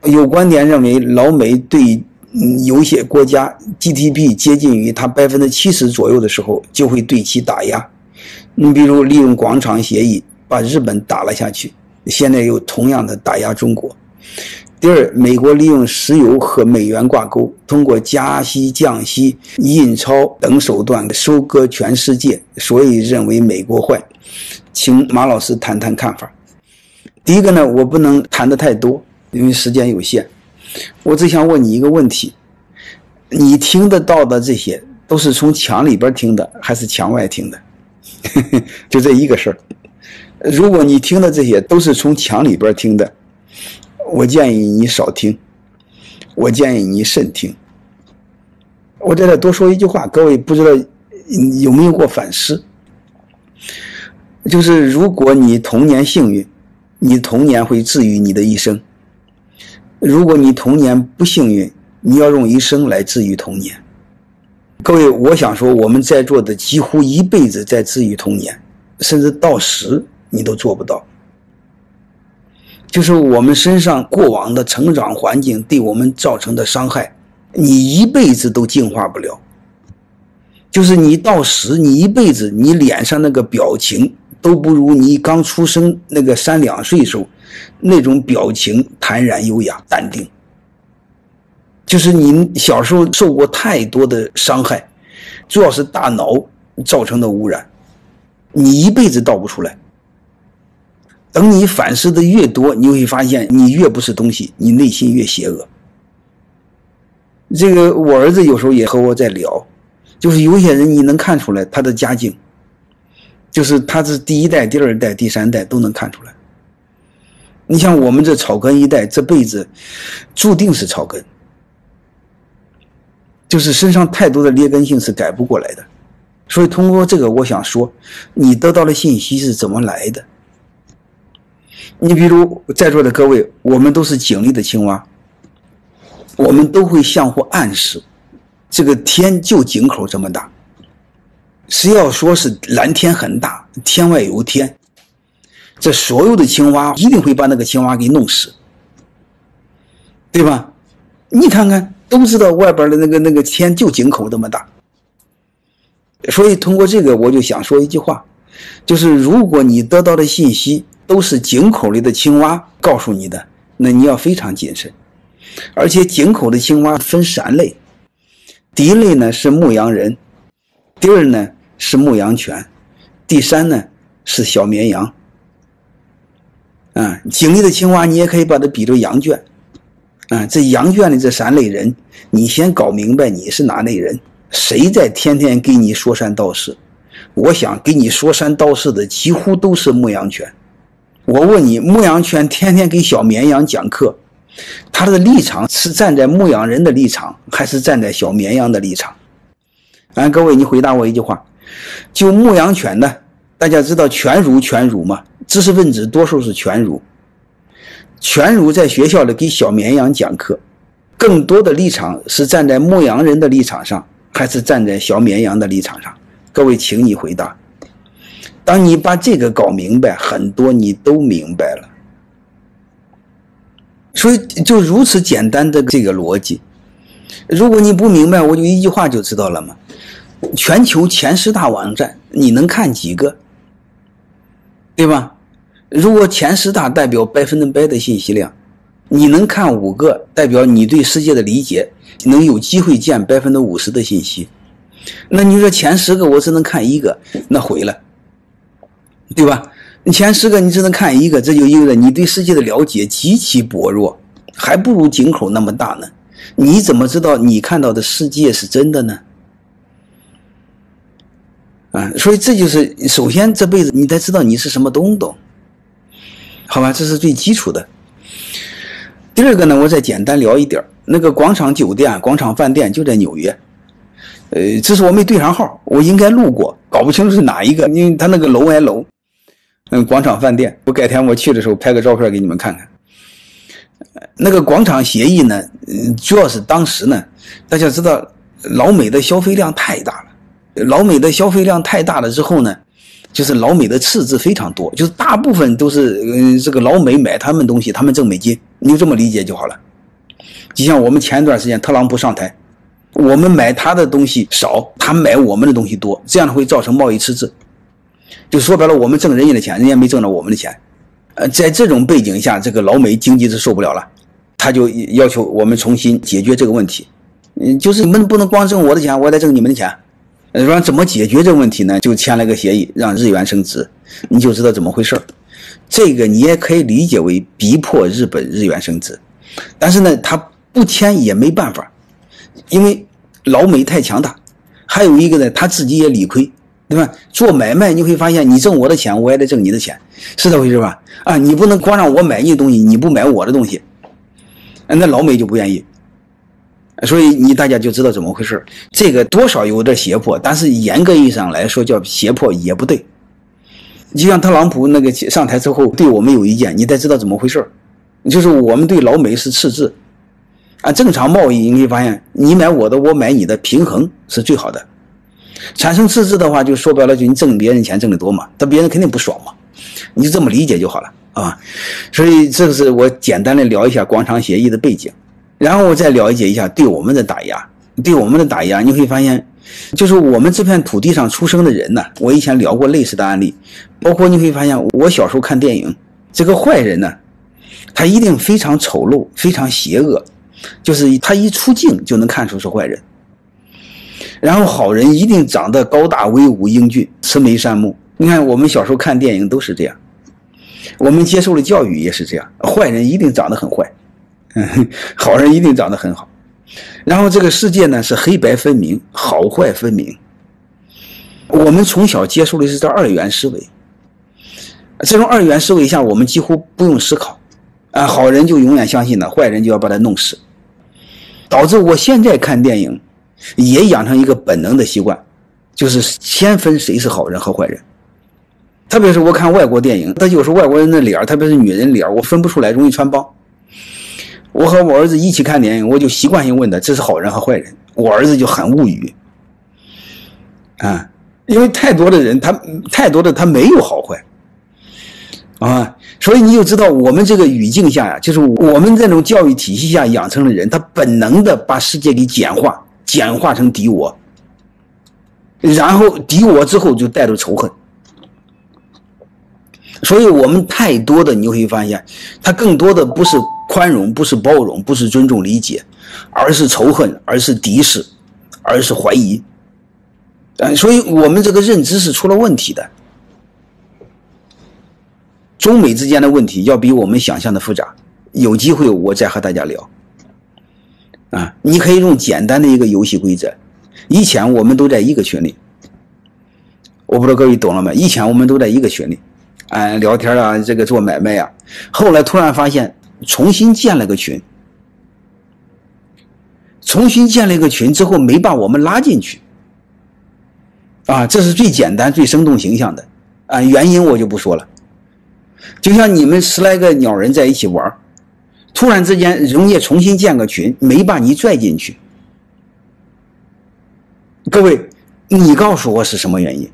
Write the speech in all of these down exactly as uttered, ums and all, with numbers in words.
有观点认为，老美对有些国家 G D P 接近于它百分之七十左右的时候，就会对其打压。你比如利用广场协议把日本打了下去，现在又同样的打压中国。第二，美国利用石油和美元挂钩，通过加息、降息、印钞等手段收割全世界，所以认为美国坏。请马老师谈谈看法。第一个呢，我不能谈得太多，因为时间有限。我只想问你一个问题，你听得到的这些都是从墙里边听的还是墙外听的？就这一个事儿。如果你听的这些都是从墙里边听的，我建议你少听，我建议你慎听。我在这多说一句话，各位不知道有没有过反思，就是如果你童年幸运，你童年会治愈你的一生；如果你童年不幸运，你要用一生来治愈童年。各位，我想说，我们在座的几乎一辈子在治愈童年，甚至到死你都做不到。就是我们身上过往的成长环境对我们造成的伤害，你一辈子都净化不了。就是你到死，你一辈子你脸上那个表情都不如你刚出生那个三两岁时候那种表情坦然优雅淡定。就是你小时候受过太多的伤害，主要是大脑造成的污染，你一辈子倒不出来。等你反思的越多，你会发现你越不是东西，你内心越邪恶。这个我儿子有时候也和我在聊，就是有些人你能看出来他的家境，就是他是第一代、第二代、第三代都能看出来。你像我们这草根一代，这辈子注定是草根，就是身上太多的劣根性是改不过来的。所以通过这个，我想说，你得到的信息是怎么来的？你比如在座的各位，我们都是井里的青蛙，我们都会相互暗示，这个天就井口这么大。谁要说是蓝天很大，天外有天，这所有的青蛙一定会把那个青蛙给弄死，对吧？你看看，都知道外边的那个那个天就井口这么大。所以通过这个，我就想说一句话，就是如果你得到的信息都是井口里的青蛙告诉你的，那你要非常谨慎。而且井口的青蛙分三类，第一类呢是牧羊人，第二呢是牧羊犬，第三呢是小绵羊。啊，井里的青蛙你也可以把它比作羊圈。啊，这羊圈的这三类人，你先搞明白你是哪类人，谁在天天给你说三道四？我想给你说三道四的几乎都是牧羊犬。我问你，牧羊犬天天给小绵羊讲课，他的立场是站在牧羊人的立场，还是站在小绵羊的立场？啊，各位，你回答我一句话，就牧羊犬呢，大家知道犬儒犬儒吗？知识分子多数是犬儒，犬儒在学校里给小绵羊讲课，更多的立场是站在牧羊人的立场上，还是站在小绵羊的立场上？各位，请你回答。当你把这个搞明白，很多你都明白了。所以就如此简单的这个逻辑，如果你不明白，我就一句话就知道了嘛。全球前十大网站你能看几个，对吧？如果前十大代表百分之百的信息量，你能看五个，代表你对世界的理解能有机会见百分之五十的信息。那你说前十个我只能看一个，那毁了，对吧？你前十个你只能看一个，这就意味着你对世界的了解极其薄弱，还不如井口那么大呢。你怎么知道你看到的世界是真的呢？啊，所以这就是首先这辈子你得知道你是什么东东，好吧？这是最基础的。第二个呢，我再简单聊一点，那个广场酒店、广场饭店就在纽约。呃，这是我没对上号，我应该路过，搞不清楚是哪一个，因为他那个楼挨楼。嗯，广场饭店，我改天我去的时候拍个照片给你们看看。那个广场协议呢，主要是当时呢，大家知道老美的消费量太大了，老美的消费量太大了之后呢，就是老美的赤字非常多，就是大部分都是、呃、这个老美买他们东西，他们挣美金，你就这么理解就好了。 就像我们前一段时间特朗普上台，我们买他的东西少，他买我们的东西多，这样会造成贸易赤字。就说白了，我们挣人家的钱，人家没挣到我们的钱。呃，在这种背景下，这个老美经济是受不了了，他就要求我们重新解决这个问题。嗯，就是你们不能光挣我的钱，我也得挣你们的钱。呃，说怎么解决这个问题呢？就签了个协议，让日元升值，你就知道怎么回事。这个你也可以理解为逼迫日本日元升值，但是呢，他不签也没办法，因为老美太强大。还有一个呢，他自己也理亏，对吧？做买卖你会发现，你挣我的钱，我也得挣你的钱，是这回事吧？啊，你不能光让我买你的东西，你不买我的东西，那老美就不愿意。所以你大家就知道怎么回事。这个多少有点胁迫，但是严格意义上来说叫胁迫也不对。就像特朗普那个上台之后对我们有意见，你得知道怎么回事。就是我们对老美是赤字啊，正常贸易你可以发现，你买我的，我买你的，平衡是最好的。产生赤字的话，就说白了，就你挣别人钱挣得多嘛，但别人肯定不爽嘛，你就这么理解就好了啊。所以这个是我简单的聊一下广场协议的背景，然后我再了解一下对我们的打压。对我们的打压，你会发现，就是我们这片土地上出生的人呢，我以前聊过类似的案例，包括你会发现，我小时候看电影，这个坏人呢，他一定非常丑陋，非常邪恶，就是他一出镜就能看出是坏人。然后好人一定长得高大威武英俊，慈眉善目。你看我们小时候看电影都是这样，我们接受的教育也是这样，坏人一定长得很坏，好人一定长得很好。然后这个世界呢是黑白分明，好坏分明。我们从小接受的是这二元思维，这种二元思维下我们几乎不用思考啊，好人就永远相信了，坏人就要把他弄死，导致我现在看电影也养成一个本能的习惯，就是先分谁是好人和坏人。特别是我看外国电影，他有时候外国人的脸，特别是女人脸，我分不出来，容易穿帮。我和我儿子一起看电影，我就习惯性问他这是好人和坏人，我儿子就很无语啊，因为太多的人，他太多的他没有好坏啊，所以你就知道我们这个语境下呀，就是我们这种教育体系下养成的人，他本能的把世界给简化，简化成敌我，然后敌我之后就带着仇恨。所以我们太多的你会发现，他更多的不是宽容，不是包容，不是尊重理解，而是仇恨，而是敌视，而是怀疑。呃，所以我们这个认知是出了问题的。中美之间的问题要比我们想象的复杂，有机会我再和大家聊。啊，你可以用简单的一个游戏规则。以前我们都在一个群里，我不知道各位懂了没？以前我们都在一个群里。哎，聊天啊，这个做买卖啊，后来突然发现重新建了个群，重新建了一个群之后没把我们拉进去，啊，这是最简单最生动形象的啊，原因我就不说了。就像你们十来个鸟人在一起玩，突然之间人家重新建个群，没把你拽进去，各位，你告诉我是什么原因？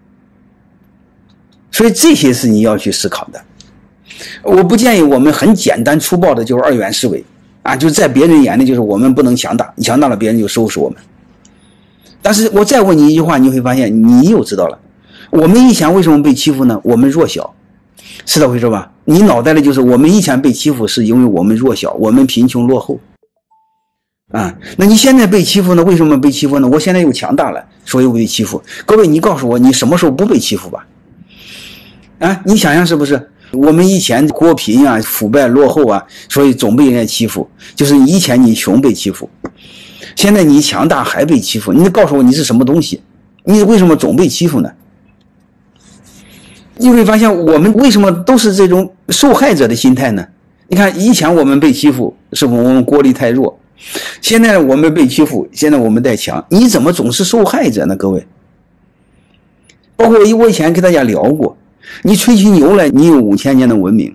所以这些是你要去思考的。我不建议我们很简单粗暴的就是二元思维啊，就在别人眼里就是我们不能强大，强大了别人就收拾我们。但是我再问你一句话，你会发现你又知道了，我们以前为什么被欺负呢？我们弱小，是这回事吧？你脑袋里就是我们以前被欺负是因为我们弱小，我们贫穷落后啊。那你现在被欺负呢？为什么被欺负呢？我现在又强大了，所以我被欺负。各位，你告诉我，你什么时候不被欺负吧？啊，你想想是不是？我们以前国贫啊、腐败落后啊，所以总被人家欺负。就是以前你穷被欺负，现在你强大还被欺负。你告诉我你是什么东西？你为什么总被欺负呢？你会发现我们为什么都是这种受害者的心态呢？你看以前我们被欺负是我们国力太弱，现在我们被欺负，现在我们太强，你怎么总是受害者呢？各位，包括我以前跟大家聊过，你吹起牛来你有五千年的文明，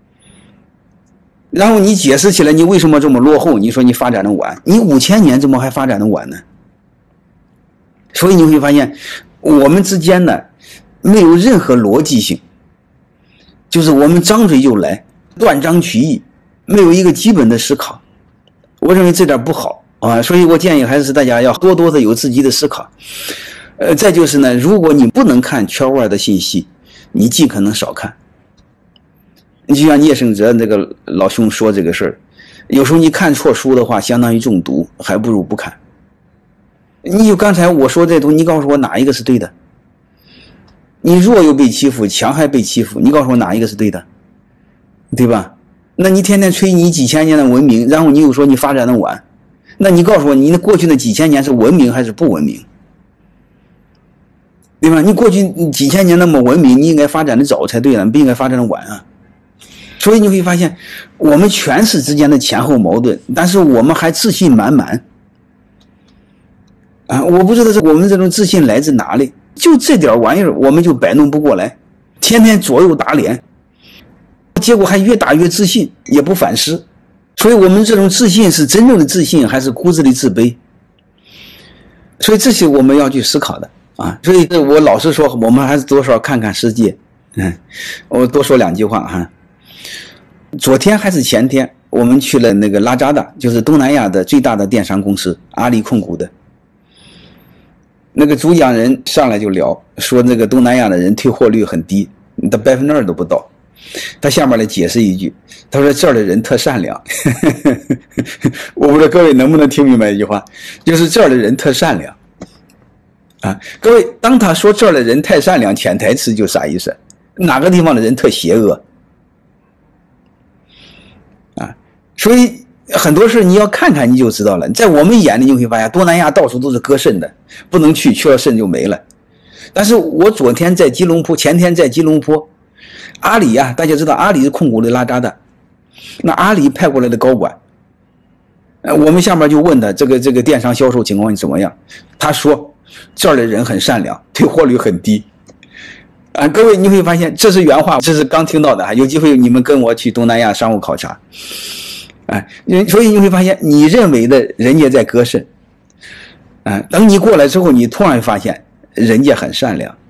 然后你解释起来你为什么这么落后，你说你发展的晚，你五千年怎么还发展的晚呢？所以你会发现我们之间呢没有任何逻辑性，就是我们张嘴就来，断章取义，没有一个基本的思考我认为这点不好啊，所以我建议还是大家要多多的有自己的思考。呃，再就是呢，如果你不能看圈外的信息，你尽可能少看。就像聂胜哲那个老兄说这个事儿，有时候你看错书的话，相当于中毒，还不如不看。你就刚才我说这东西，你告诉我哪一个是对的？你弱又被欺负，强还被欺负，你告诉我哪一个是对的？对吧？那你天天吹你几千年的文明，然后你又说你发展的晚，那你告诉我，你那过去的几千年是文明还是不文明？对吧？你过去几千年那么文明，你应该发展的早才对了，不应该发展的晚啊。所以你会发现，我们权势之间的前后矛盾，但是我们还自信满满啊！我不知道这我们这种自信来自哪里，就这点玩意儿我们就摆弄不过来，天天左右打脸，结果还越打越自信，也不反思。所以我们这种自信是真正的自信，还是骨子里自卑？所以这些我们要去思考的啊！所以我老实说，我们还是多少看看世界。嗯，我多说两句话哈。昨天还是前天，我们去了那个拉扎达，就是东南亚的最大的电商公司，阿里控股的。那个主讲人上来就聊，说那个东南亚的人退货率很低，他百分之二都不到。他下面来解释一句，他说这儿的人特善良。我不知道各位能不能听明白一句话，就是这儿的人特善良。啊，各位，当他说这儿的人太善良，潜台词就啥意思？哪个地方的人特邪恶？啊，所以很多事你要看看你就知道了。在我们眼里你会发现，东南亚到处都是割肾的，不能去，去了肾就没了。但是我昨天在吉隆坡，前天在吉隆坡，阿里啊，大家知道阿里是控股的拉扎达，那阿里派过来的高管，呃，我们下面就问他这个这个电商销售情况怎么样，他说这儿的人很善良，退货率很低。啊，各位你会发现这是原话，这是刚听到的啊，有机会你们跟我去东南亚商务考察。啊，所以你会发现你认为的人家在割肾，啊，等你过来之后，你突然发现人家很善良。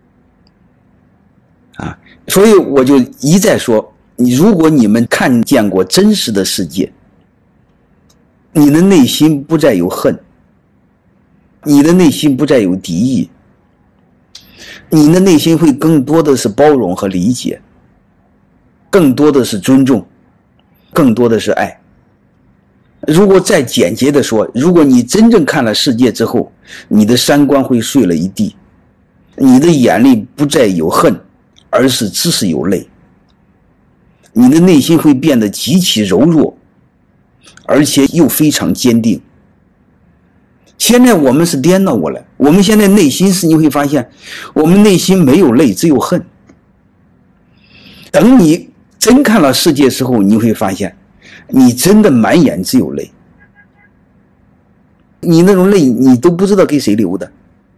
啊，所以我就一再说，你如果你们看见过真实的世界，你的内心不再有恨，你的内心不再有敌意，你的内心会更多的是包容和理解，更多的是尊重，更多的是爱。如果再简洁的说，如果你真正看了世界之后，你的三观会碎了一地，你的眼里不再有恨，而是只是有泪，你的内心会变得极其柔弱，而且又非常坚定。现在我们是颠倒过来，我们现在内心是，你会发现我们内心没有泪，只有恨。等你真看了世界之后，你会发现你真的满眼只有泪，你那种泪你都不知道给谁流的。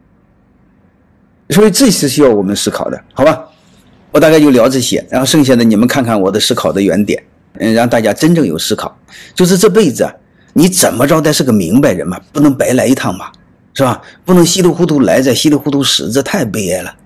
所以这是需要我们思考的，好吧？我大概就聊这些，然后剩下的你们看看我的思考的原点，嗯，让大家真正有思考。就是这辈子啊，你怎么着得是个明白人嘛，不能白来一趟嘛，是吧？不能稀里糊涂来再稀里糊涂死，这太悲哀了。